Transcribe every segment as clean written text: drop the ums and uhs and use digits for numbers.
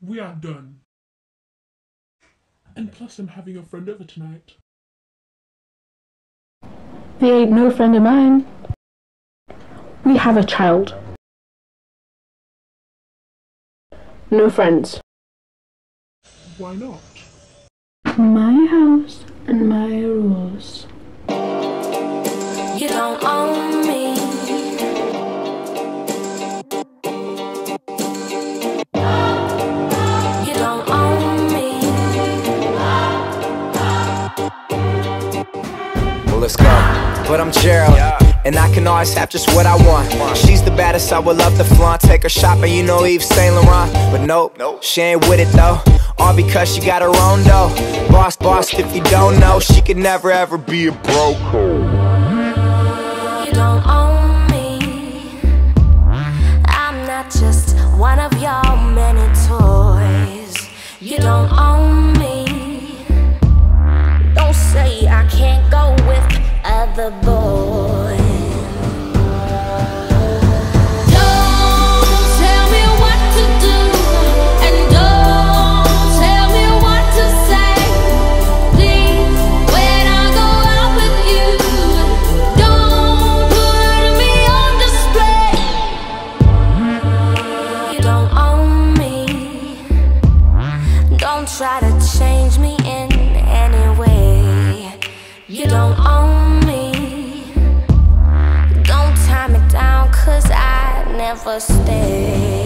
We are done. And plus I'm having a friend over tonight. They ain't no friend of mine. We have a child. No friends. Why not? My house and my rules. You don't own me. You don't own me. Well, let's go. But I'm Gerald, and I can always have just what I want. She's the baddest, I would love to flaunt. Take her shopping, you know Yves Saint Laurent. But nope, she ain't with it though. All because she got her own dough. Boss, if you don't know, she could never ever be a broke. You don't own me. I'm not just one of your many toys. You don't own me. Don't say I can't go with other boys. Don't tell me what to do, and don't tell me what to say. Please, when I go out with you, don't put me on display. You don't own me. Don't try to change me in any way. You don't own me. Don't tie me down, 'cause I never stay.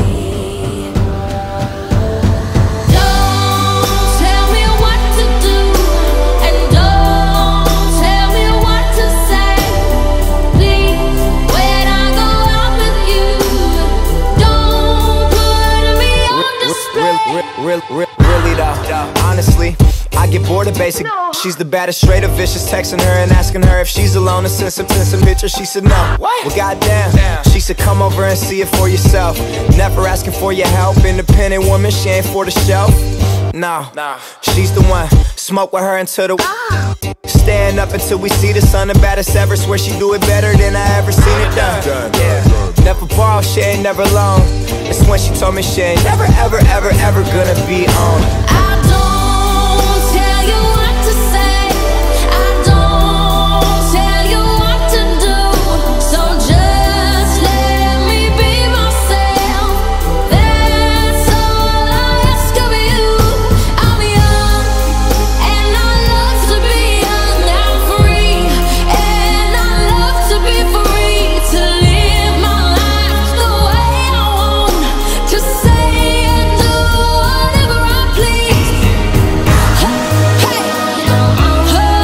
Don't tell me what to do, and don't tell me what to say. Please, when I go out with you, don't put me on display. Really though, honestly, I get bored of basic. She's the baddest, straight up vicious. Texting her and asking her if she's alone and send some pictures. She said no. Well, goddamn. She said come over and see it for yourself. Never asking for your help. Independent woman, she ain't for the shelf. No, she's the one. Smoke with her until the stand up until we see the sun. The baddest ever. Swear she do it better than I ever seen it done. Never ball, she ain't never alone. It's when she told me she ain't never ever gonna be on. I don't tell you what to say. I don't tell you what to do. So just let me be myself. That's all I ask of you. I'm young and I love to be young. I'm free and I love to be free. To live my life the way I want. To say and do whatever I please. Hey, you don't own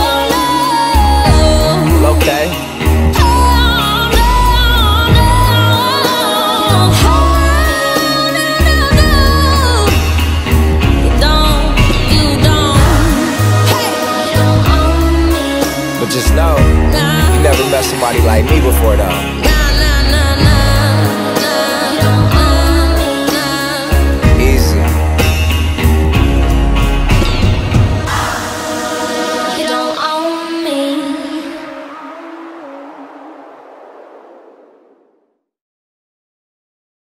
me. Okay. But just know, you never met somebody like me before though.